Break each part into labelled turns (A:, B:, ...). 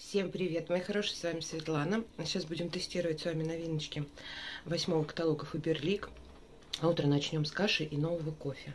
A: Всем привет, мои хорошие, с вами Светлана. Сейчас будем тестировать с вами новиночки 8-го каталога Faberlic. А утро начнем с каши и нового кофе.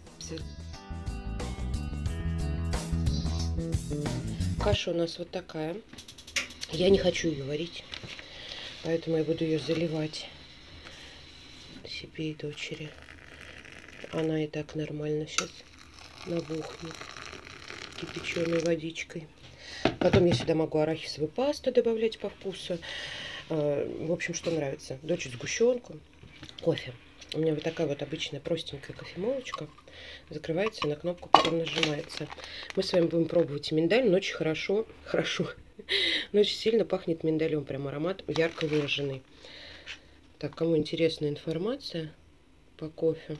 A: Каша у нас вот такая. Я не хочу ее варить, поэтому я буду ее заливать себе и дочери. Она и так нормально сейчас набухнет кипяченой водичкой. Потом я сюда могу арахисовую пасту добавлять по вкусу. В общем, что нравится. Дочь сгущенку, кофе. У меня вот такая вот обычная простенькая кофемолочка. Закрывается и на кнопку потом нажимается. Мы с вами будем пробовать миндаль. Но очень хорошо. Но очень сильно пахнет миндалем. Прям аромат ярко выраженный. Так, кому интересна информация по кофе.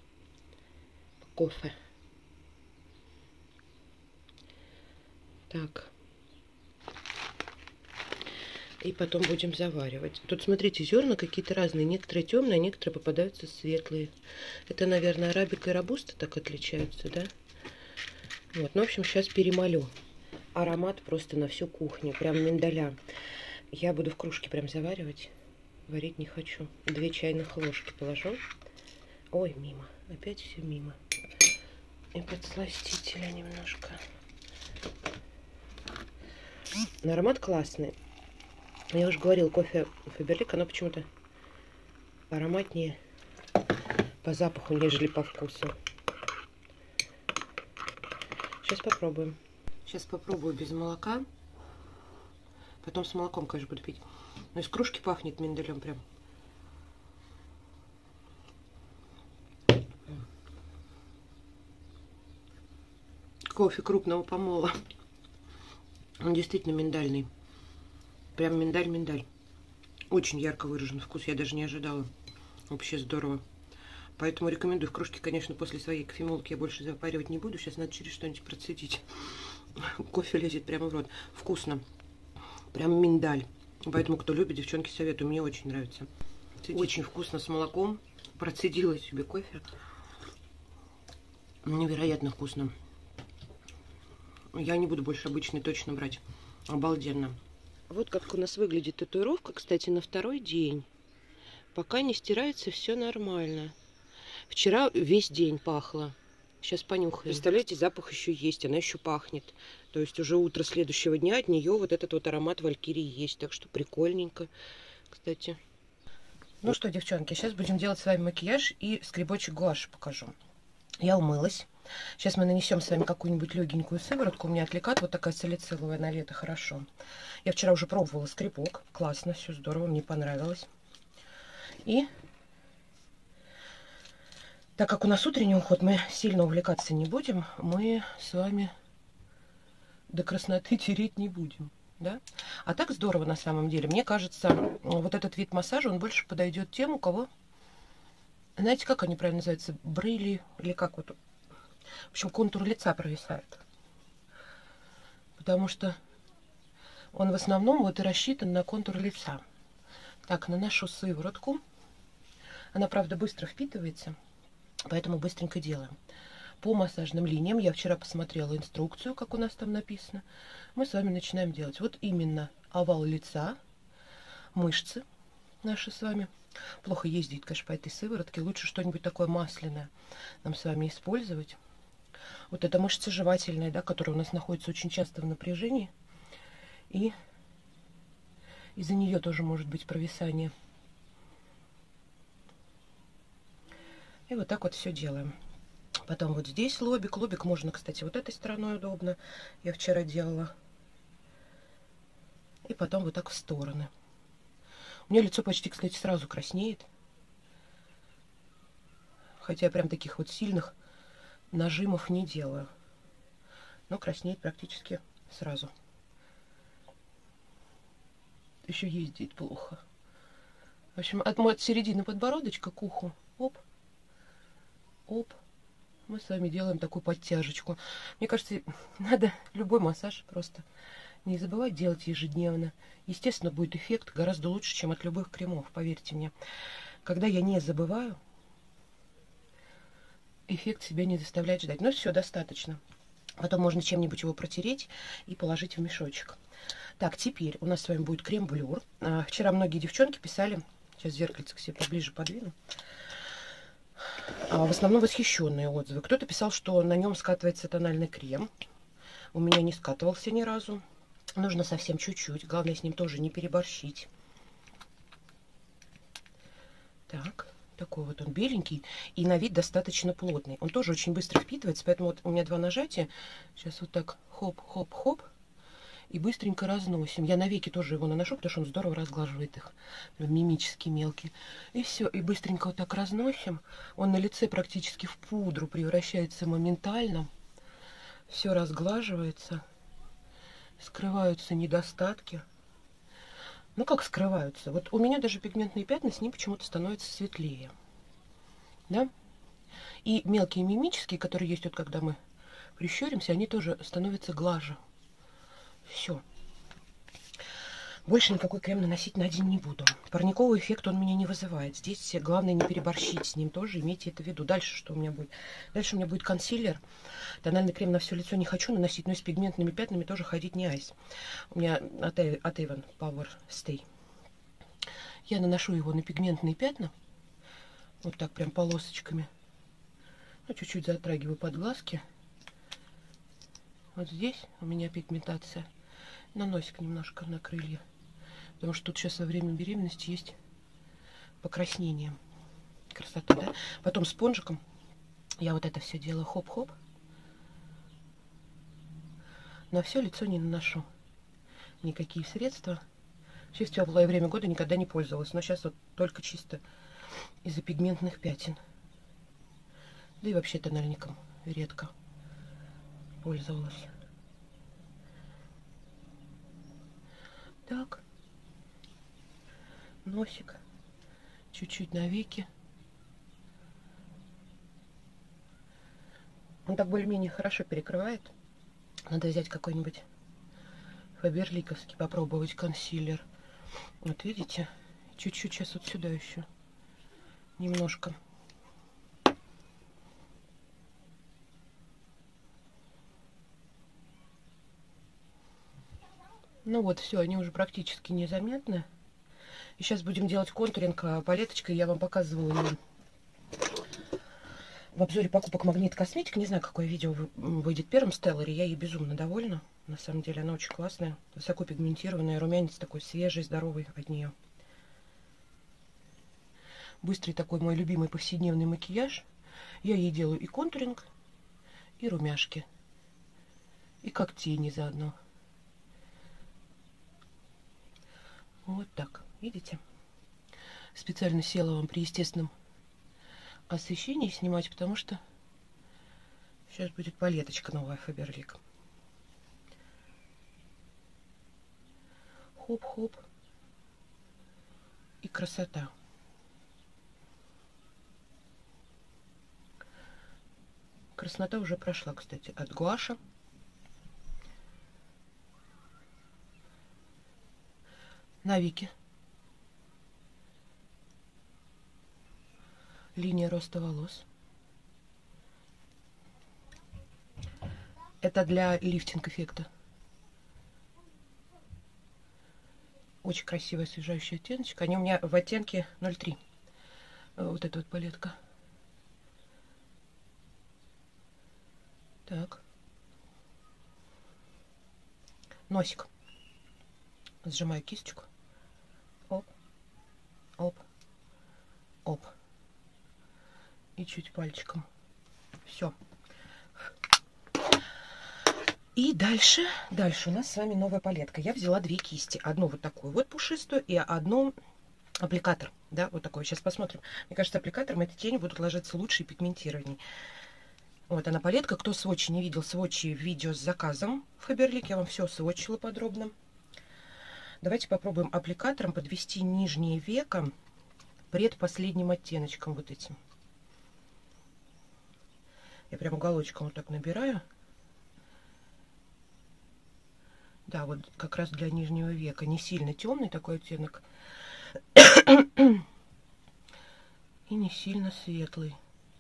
A: Так. И потом будем заваривать. Тут, смотрите, зерна какие-то разные. Некоторые темные, а некоторые попадаются светлые. Это, наверное, арабика и робуста так отличаются, да? Вот, ну, в общем, сейчас перемолю. Аромат просто на всю кухню. Прям миндаля. Я буду в кружке прям заваривать. Варить не хочу. 2 чайных ложки положу. Ой, мимо. Опять все мимо. И подсластителя немножко. Но аромат классный. Я уже говорил, кофе Faberlic, оно почему-то ароматнее по запаху, нежели по вкусу. Сейчас попробуем. Сейчас попробую без молока. Потом с молоком, конечно, буду пить. Но из кружки пахнет миндалем прям. Кофе крупного помола. Он действительно миндальный. Прям миндаль-миндаль. Очень ярко выражен вкус. Я даже не ожидала. Вообще здорово. Поэтому рекомендую. В кружке, конечно, после своей кофемолки я больше запаривать не буду. Сейчас надо через что-нибудь процедить. Кофе лезет прямо в рот. Вкусно. Прям миндаль. Поэтому, кто любит, девчонки, советую. Мне очень нравится. Очень вкусно с молоком. Процедила себе кофе. Невероятно вкусно. Я не буду больше обычный точно брать. Обалденно. Вот как у нас выглядит татуировка, кстати, на 2-й день. Пока не стирается, все нормально. Вчера весь день пахло. Сейчас понюхаем. Представляете, запах еще есть, она еще пахнет. То есть уже утро следующего дня от нее вот этот вот аромат валькирии есть. Так что прикольненько, кстати. Ну что, девчонки, сейчас будем делать с вами макияж и скребочек гуаши покажу. Я умылась. Сейчас мы нанесем с вами какую-нибудь легенькую сыворотку. У меня от Лекат вот такая салициловая на лето, хорошо. Я вчера уже пробовала скребок. Классно, все здорово, мне понравилось. И так как у нас утренний уход, мы сильно увлекаться не будем. Мы с вами до красноты тереть не будем. Да? А так здорово на самом деле. Мне кажется, вот этот вид массажа, он больше подойдет тем, у кого... Знаете, как они правильно называются? Брыли или как вот... В общем, контур лица провисает. Потому что он в основном вот и рассчитан на контур лица. Так, наношу сыворотку. Она, правда, быстро впитывается, поэтому быстренько делаем. По массажным линиям я вчера посмотрела инструкцию, как у нас там написано. Мы с вами начинаем делать. Вот именно овал лица, мышцы наши с вами. Плохо ездить, конечно, по этой сыворотке. Лучше что-нибудь такое масляное нам с вами использовать. Вот эта мышца жевательная, да, которая у нас находится очень часто в напряжении. И из-за нее тоже может быть провисание. И вот так вот все делаем. Потом вот здесь лобик. Лобик можно, кстати, вот этой стороной удобно. Я вчера делала. И потом вот так в стороны. У меня лицо почти, кстати, сразу краснеет. Хотя я прям таких вот сильных нажимов не делаю. Но краснеет практически сразу. Еще ездить плохо. В общем, от середины подбородочка к уху. Оп. Оп. Мы с вами делаем такую подтяжечку. Мне кажется, надо любой массаж просто не забывать делать ежедневно. Естественно, будет эффект гораздо лучше, чем от любых кремов, поверьте мне. Когда я не забываю, эффект себя не заставляет ждать. Но все, достаточно. Потом можно чем-нибудь его протереть и положить в мешочек. Так, теперь у нас с вами будет крем-блюр. Вчера многие девчонки писали, сейчас зеркальце к себе поближе подвину, в основном восхищенные отзывы. Кто-то писал, что на нем скатывается тональный крем. У меня не скатывался ни разу. Нужно совсем чуть-чуть. Главное с ним тоже не переборщить. Так, такой вот он беленький. И на вид достаточно плотный. Он тоже очень быстро впитывается. Поэтому вот у меня 2 нажатия. Сейчас вот так хоп-хоп-хоп. И быстренько разносим. Я на веки тоже его наношу, потому что он здорово разглаживает их. Мимически мелкие. И все. И быстренько вот так разносим. Он на лице практически в пудру превращается моментально. Все разглаживается. Скрываются недостатки. Ну как скрываются? Вот у меня даже пигментные пятна с ним почему-то становятся светлее. Да? И мелкие мимические, которые есть вот когда мы прищуримся, они тоже становятся глаже. Все. Больше никакой крем наносить на день не буду. Парниковый эффект он меня не вызывает. Здесь главное не переборщить с ним тоже. Имейте это в виду. Дальше что у меня будет? Дальше у меня будет консилер. Тональный крем на все лицо не хочу наносить, но и с пигментными пятнами тоже ходить не айс. У меня от Avon Power Stay. Я наношу его на пигментные пятна. Вот так прям полосочками. Ну, чуть-чуть затрагиваю под глазки. Вот здесь у меня пигментация. На носик немножко, на крылья. Потому что тут сейчас во время беременности есть покраснение. Красота, да? Потом спонжиком я вот это все делаю хоп-хоп. На все лицо не наношу никакие средства. Вообще в теплое время года никогда не пользовалась. Но сейчас вот только чисто из-за пигментных пятен. Да и вообще тональником редко пользовалась. Так. Носик. Чуть-чуть на веки. Он так более-менее хорошо перекрывает. Надо взять какой-нибудь фаберликовский, попробовать консилер. Вот видите? Чуть-чуть сейчас вот сюда еще. Немножко. Ну вот, все, они уже практически незаметны. И сейчас будем делать контуринг палеточкой. Я вам показывала ее в обзоре покупок Магнит Косметик. Не знаю, какое видео выйдет первым, Стеллари. Я ей безумно довольна. На самом деле она очень классная. Высоко пигментированная. Румянец такой свежий, здоровый от нее. Быстрый такой мой любимый повседневный макияж. Я ей делаю и контуринг, и румяшки. И как тени заодно. Вот так, видите? Специально села вам при естественном освещении снимать, потому что сейчас будет палеточка новая Фаберлик. Хоп-хоп. И красота. Краснота уже прошла, кстати, от гуаша. На веки. Линия роста волос. Это для лифтинг-эффекта. Очень красивая освежающая оттеночка. Они у меня в оттенке 03. Вот эта вот палетка. Так. Носик. Сжимаю кисточку. Оп. Оп. Оп. И чуть пальчиком. Все. И дальше у нас с вами новая палетка. Я взяла 2 кисти. Одну вот такую вот пушистую и одну аппликатор. Да, вот такой. Сейчас посмотрим. Мне кажется, аппликатором эти тени будут ложиться лучше и пигментированней. Вот она палетка. Кто сводчи не видел, сводчи в видео с заказом в Фаберлик. Я вам все сводчила подробно. Давайте попробуем аппликатором подвести нижнее веко предпоследним оттеночком вот этим. Я прям уголочком вот так набираю. Да, вот как раз для нижнего века. Не сильно темный такой оттенок. И не сильно светлый.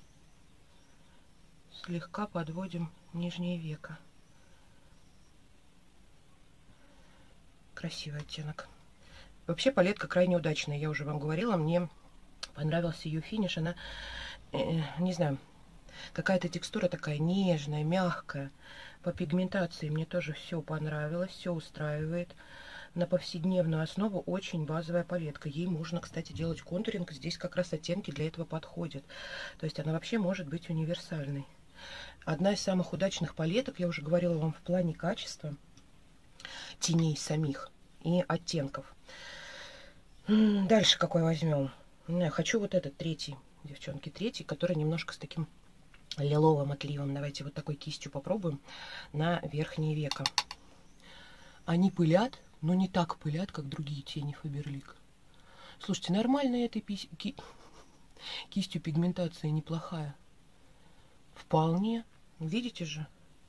A: Слегка подводим нижнее веко. красивый оттенок. Вообще палетка крайне удачная, я уже вам говорила, мне понравился ее финиш. Она, не знаю, какая-то текстура такая нежная, мягкая. По пигментации мне тоже все понравилось, все устраивает. На повседневную основу очень базовая палетка. Ей можно, кстати, делать контуринг. Здесь как раз оттенки для этого подходят. То есть она вообще может быть универсальной. Одна из самых удачных палеток, я уже говорила вам, в плане качества теней самих и оттенков. Дальше какой возьмем? Я хочу вот этот третий, девчонки, третий, который немножко с таким лиловым отливом. Давайте вот такой кистью попробуем на верхнее веко. Они пылят, но не так пылят, как другие тени Faberlic. Слушайте, нормальная этой кистью пигментация неплохая. Вполне. Видите же?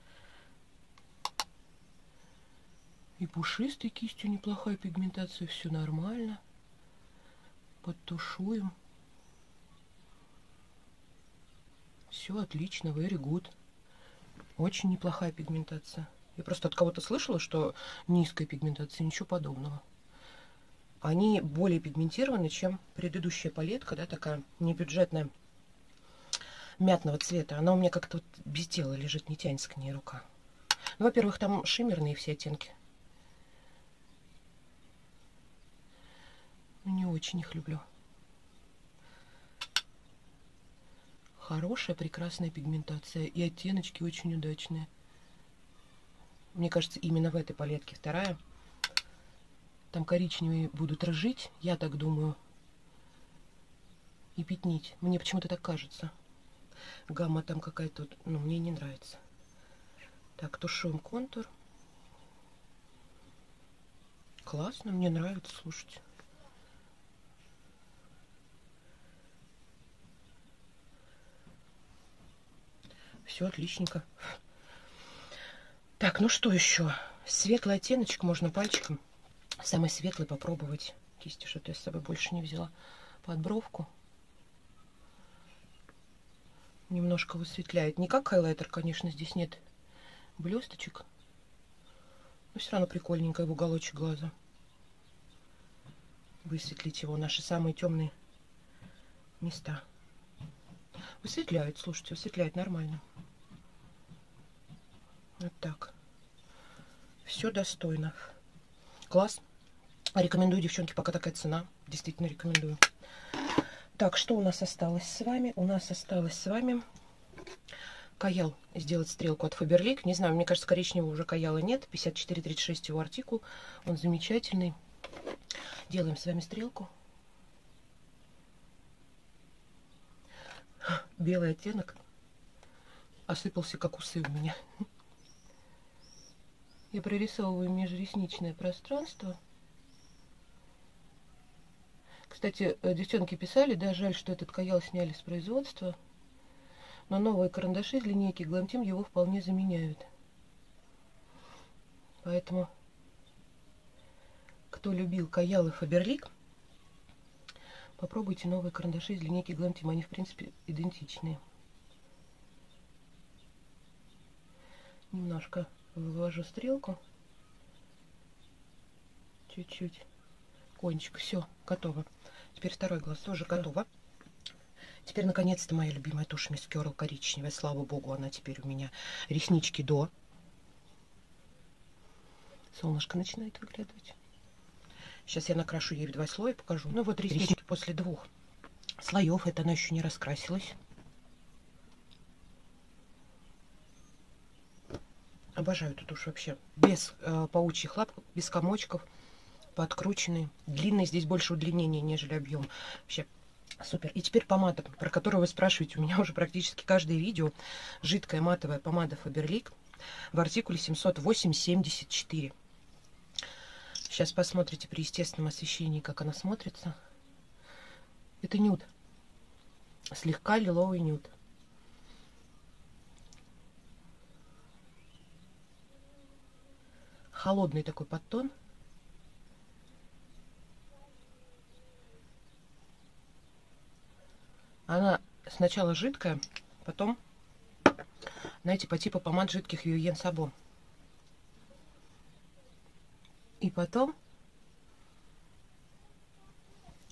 A: И пушистой кистью неплохая пигментация. Все нормально. Подтушуем. Все отлично, very good. Очень неплохая пигментация. Я просто от кого-то слышала, что низкая пигментация, ничего подобного. Они более пигментированы, чем предыдущая палетка, да, такая небюджетная, мятного цвета. Она у меня как-то вот без дела лежит, не тянется к ней рука. Ну, во-первых, там шиммерные все оттенки. Не очень их люблю. Хорошая, прекрасная пигментация. И оттеночки очень удачные. Мне кажется, именно в этой палетке вторая. Там коричневые будут рыжить, я так думаю. И пятнить. Мне почему-то так кажется. Гамма там какая-то, ну, мне не нравится. Так, тушуем контур. Классно, мне нравится, слушайте. Все отличненько. Так, ну что еще? Светлый оттеночек можно пальчиком. Самый светлый попробовать. Кисти что-то я с собой больше не взяла. Под бровку. Немножко высветляет. Не как хайлайтер, конечно, здесь нет блесточек. Но все равно прикольненько в уголочек глаза. Высветлить его. Наши самые темные места. Высветляет, слушайте, высветляет нормально. Вот так. Все достойно. Класс. Рекомендую, девчонки, пока такая цена. Действительно рекомендую. Так, что у нас осталось с вами? У нас осталось с вами каял. Сделать стрелку от Faberlic. Не знаю, мне кажется, коричневого уже каяла нет. 5436 его артикул. Он замечательный. Делаем с вами стрелку. Белый оттенок осыпался, как усы у меня. Я прорисовываю межресничное пространство. Кстати, девчонки писали, да, жаль, что этот каял сняли с производства. Но новые карандаши из линейки Glam Team его вполне заменяют. Поэтому, кто любил каялы Faberlic, попробуйте новые карандаши из линейки Glam Team. Они, в принципе, идентичные. Немножко вывожу стрелку. Чуть-чуть. Кончик. Все, готово. Теперь второй глаз тоже готово. Теперь, наконец-то, моя любимая тушь Miss Curl коричневая. Слава богу, она теперь у меня. Реснички до. Солнышко начинает выглядывать. Сейчас я накрашу ей в 2 слоя, покажу. Ну вот реснички после 2 слоев. Это она еще не раскрасилась. Обожаю эту тушь вообще. Без паучьих лап, без комочков. Подкрученные. Длинные, здесь больше удлинения, нежели объем. Вообще супер. И теперь помада, про которую вы спрашиваете. У меня уже практически каждое видео. Жидкая матовая помада Faberlic в артикуле 708-74. Сейчас посмотрите при естественном освещении, как она смотрится. Это нюд. Слегка лиловый нюд. Холодный такой подтон. Она сначала жидкая, потом, знаете, по типу помад жидких Вивьен Сабо. И потом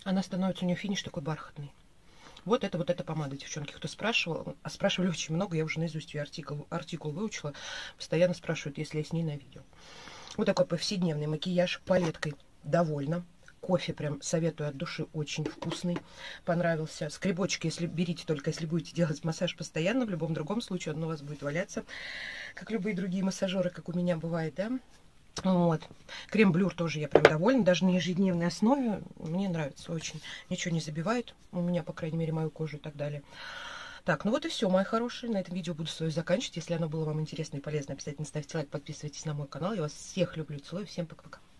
A: Она становится, у нее финиш такой бархатный. Вот эта помада, девчонки. Кто спрашивал, а спрашивали очень много, я уже наизусть ее артикул выучила. Постоянно спрашивают, если я с ней на видео. Вот такой повседневный макияж палеткой. Довольна. Кофе прям советую от души, очень вкусный, понравился. Скребочки, если берите, только если будете делать массаж постоянно, в любом другом случае он у вас будет валяться, как любые другие массажеры, как у меня бывает, да. Вот. Крем-блюр тоже я прям довольна, даже на ежедневной основе. Мне нравится очень. Ничего не забивает. У меня, по крайней мере, мою кожу и так далее. Так, ну вот и все, мои хорошие. На этом видео буду свое заканчивать. Если оно было вам интересно и полезно, обязательно ставьте лайк, подписывайтесь на мой канал. Я вас всех люблю, целую. Всем пока-пока.